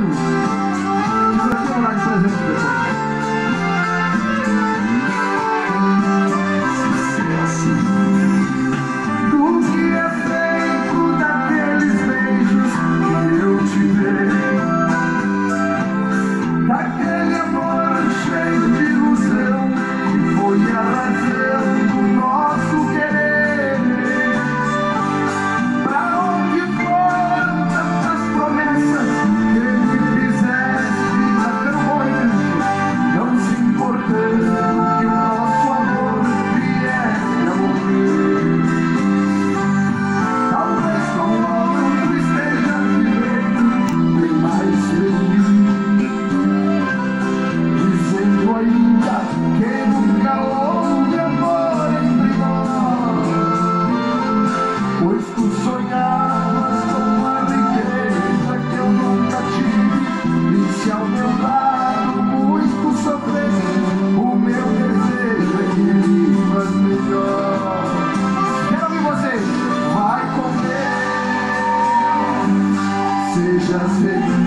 Obrigado. Isso aqui é um lar de presente depois. Daquele amor cheio de ilusão que foi a razão do nosso querer. Pra onde foram tantas promessas que me fizeste naquele momento, não se importando que o nosso amor viesse a morrer. Talvez com o outro esteja vivendo bem mais feliz, ainda que nunca houve amor entre nós, pois tu sonhavas com a riqueza que eu nunca tive, e se ao meu lado muito sofrer, o meu desejo é que vivas melhor. Quero ouvir vocês. Vai comer, seja feliz.